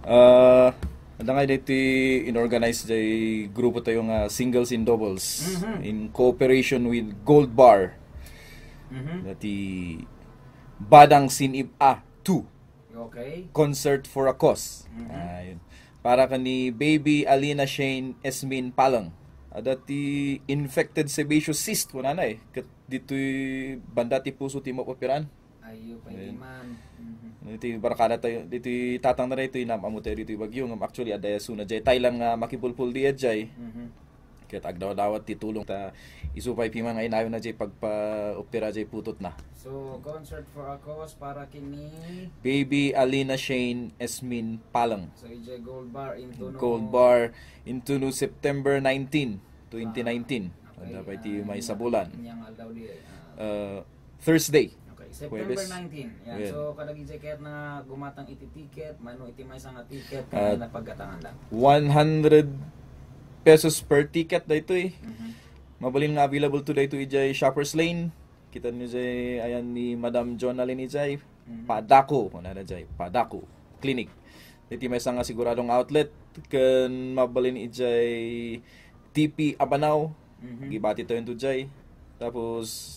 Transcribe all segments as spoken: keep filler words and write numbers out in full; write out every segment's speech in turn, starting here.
Uh, Ada nga dito in-organize jay grupo tayo nga singles and doubles mm-hmm. in cooperation with Gold Bar. Mm-hmm. Dati Badang Sinib A two. Okay. Concert for a Cause. Mm-hmm. Uh, para kani Baby Alina Shane Esmin Palang. Dati infected sebaceous cyst ko na na eh. Kat dito banda ti puso ti mapopiran. Ayo pa man. Dito barakada tayo dito tatang na rito inam amo tayo dito bagyo ngam actually adaya suna jay tay lang nga makipulpul di jay. Mhm. Ket agdaw dawat ti tulong ta isupay piman nga inayon na jay pagpa-opera jay putot na. So concert for a cause para kini Baby Alina Shane Esmin Palang. So ijay Gold Bar into no Gold Bar into no September nineteenth, twenty nineteen. Okay. Dapat ti may sabulan. Yang aldaw di uh, Thursday. September nineteenth. Yan. Yeah. So kada gijet na gumatang iti ticket, mano iti may nga ticket kaya uh, na pagkatangan lang. one hundred pesos per ticket dayto eh. Mm-hmm. Mabalin nga available to dayto ijay Shoppers Lane. Kita niyo jay ayan ni Madam John Alin ijay mm-hmm. Padako, ana na jay Padako Clinic. Iti may nga siguradong outlet ken mabalin ijay T P Abanaw. Mm-hmm. Gibati to into jay. Tapos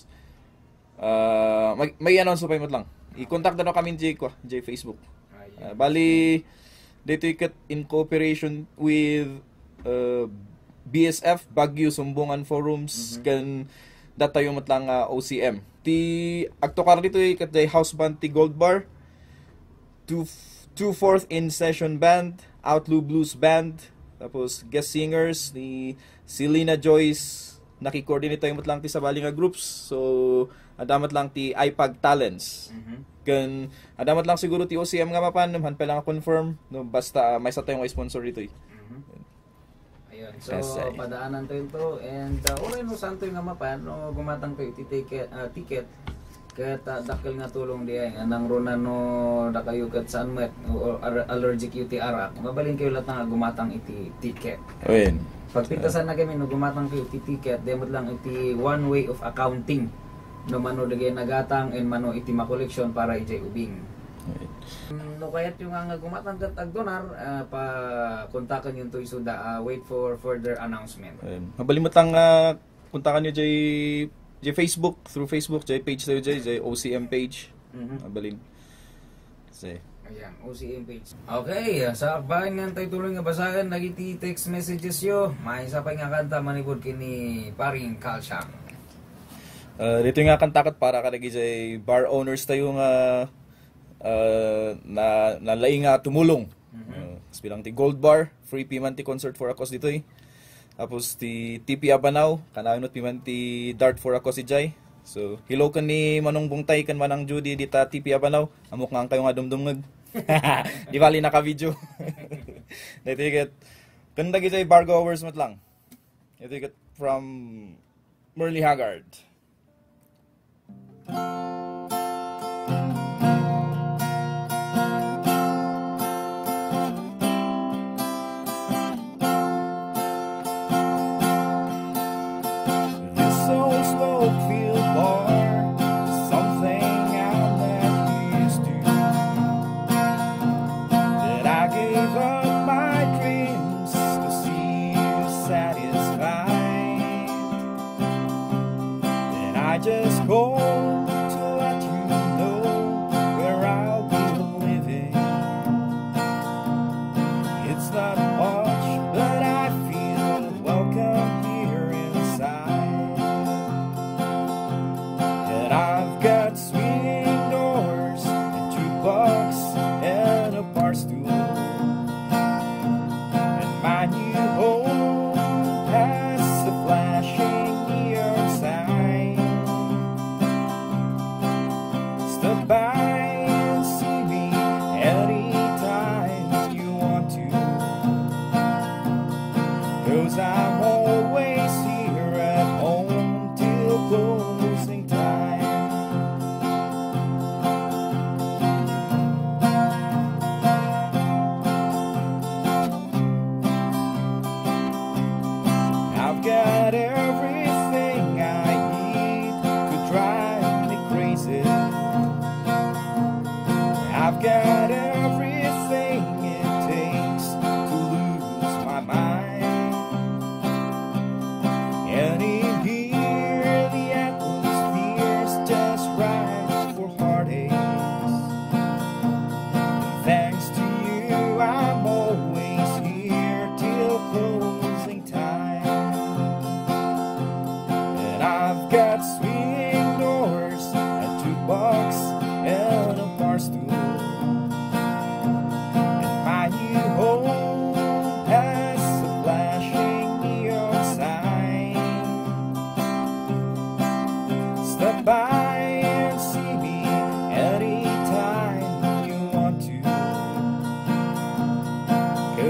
Uh, may, may announce pa imot lang. I-contact na kami J ko, J Facebook. Uh, bali dito ikat in cooperation with uh, B S F Baguio Sumbungan Forums mm-hmm. kan datayo mat lang uh, O C M. Ti agtokar dito ikat day house band ti Gold Bar. Two two fourth in session band, Outlaw Blues band, tapos guest singers ni Selena Joyce naki-coordinate tayo mat lang ti sa bali nga groups. So adamat lang ti iPad Talents. Mm-hmm. Kan adamat lang siguro ti O C M nga mapan, han pa lang confirm no basta uh, may sa tayong sponsor dito eh. Mm-hmm. Ayun. So yes, padaanan tayo to and uh, oray no santo nga mapan no gumatang kayo ti ticket uh, ticket ket uh, dakkel nga tulong di ay anang rona no da kayo ket saan met or allergic U T arak. Mabalin kayo lahat nga gumatang iti ticket. Ayun. Pagpintasan na kami no gumatang kayo iti ticket, demot lang iti one way of accounting. No mano dagay nagatang and mano iti ma-collection para ijay ubing. Right. No kayat yung nga gumatang kat agdonar uh, pa kontakan yung to isuda uh, wait for further announcement. Ayun. Mabalimot lang uh, kontakan niyo jay jay Facebook through Facebook jay page tayo jay jay O C M page. Mhm. Mabalin. Say. Ayan, O C M page. Okay, sa akbayan nga tayo tuloy nga basahan nagiti text messages yo. May isa pa nga kanta manipod kini paring Qal-Shang. Uh, dito nga kantakat para kadagi jay bar owners tayo nga uh, na nalay nga tumulong. Mm-hmm. Uh, bilang ti Gold Bar, free piman ti concert for a cause dito eh. Tapos ti T P Abanaw, kanawinot piman ti Dart for a cause ijay. So, hello kan ni Manong Bungtay kan Manang Judy dita T P Abanaw. Amok nga kayo nga dumdumngag. Di bali naka-video. Dito ikat kan dagi jay bar goers mat lang. Dito ikat from Merle Haggard. I just go to let you know where I'll be living. It's not much, but I feel welcome here inside. And I've got swinging doors, a jukebox, and a bar stool.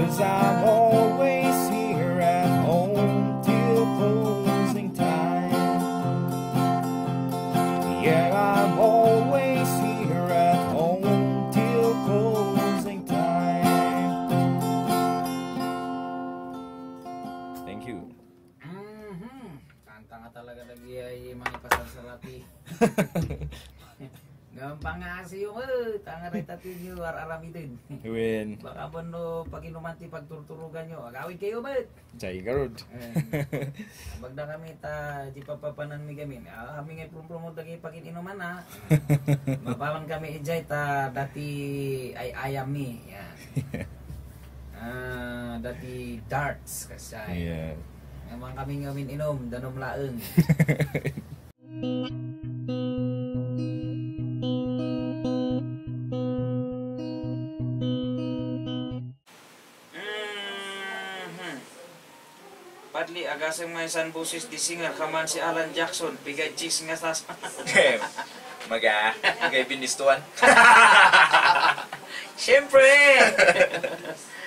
'cause I'm always here at home till closing time. Yeah, I'm always here at home till closing time. Thank you. Mhm. Kanta nga talaga lagi ay mga pasasarati. Gampang nga kasi yung eh, tanga rin tatin nyo, ar-aramidin. Win. Baka po no, pag inumanti, pagturturugan nyo, agawin kayo ba? Jai garod. Bagda kami ta, di pa papanan mi kami. Ah, kami ngay promote lagi pagin inuman ha. Mapaman kami ijay ta, dati ay ayam mi. Yan. Ah, dati darts kasi. Yeah. Emang kami ngamin inom, danom laeng. Padli agasang may san busis di singer kaman si Alan Jackson pigay chicks nga sas. Maga, magay binistuan. Siyempre.